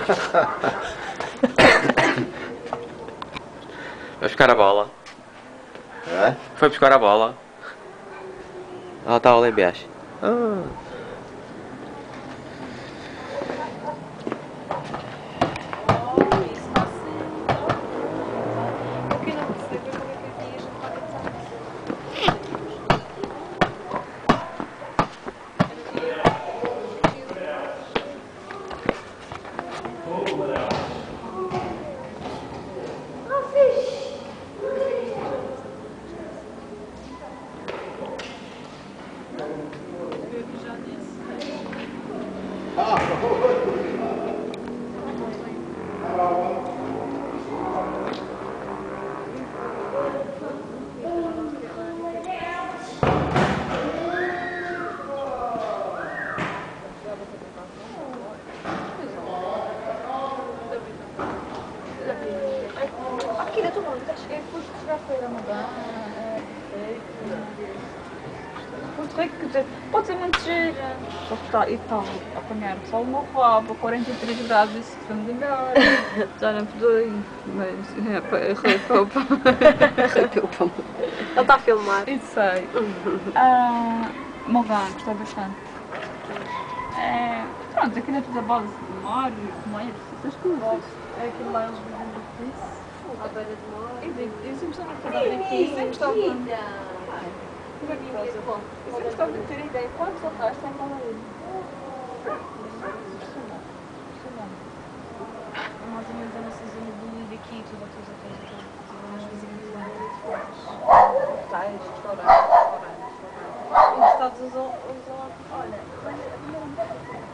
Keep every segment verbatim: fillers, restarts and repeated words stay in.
Vai buscar a bola. É? Foi buscar a bola. Ela está ali embaixo. Ah. Aquilo, tu não cheguei depois que chegaste a ir a mudar. Muito rico, quer dizer, pode ser muito gira. Só que está, e está a apanhar só uma roupa, quarenta e três graus, isso foi melhor. Já não perdoei, mas é para arrepeu-me. Arrepeu-me. Ele está a filmar. Isso sei. Ah, Morgan, gostei bastante. É, pronto, aquilo é tudo a base de mar, comer, essas coisas. É aquilo lá, eles vivem muito disso. À beira do mar. E digo, eu sempre gostava de fazer aqui, sempre gostava de... Eu sempre gostava de ter a ideia, quando soltaste, vai para aí. Mais ou menos a nossa zona de daqui, tudo a tudo, a tudo, a tudo. Nós vizinhos lá. Hotéis, restaurantes, restaurantes, restaurantes. E os Estados usam, olha, a primeira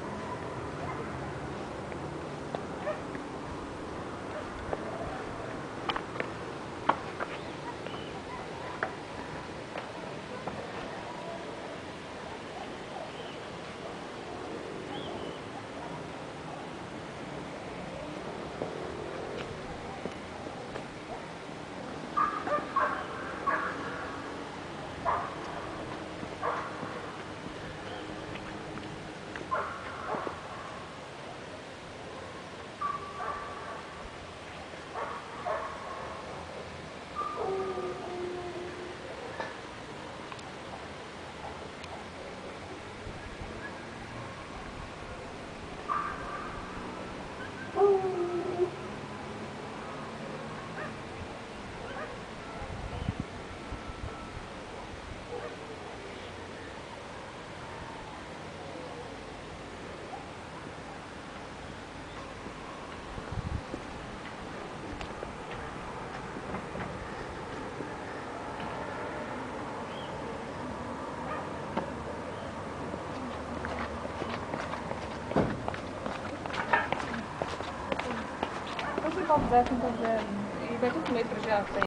Vamos ver, vamos ver. E vai ter que comer para já.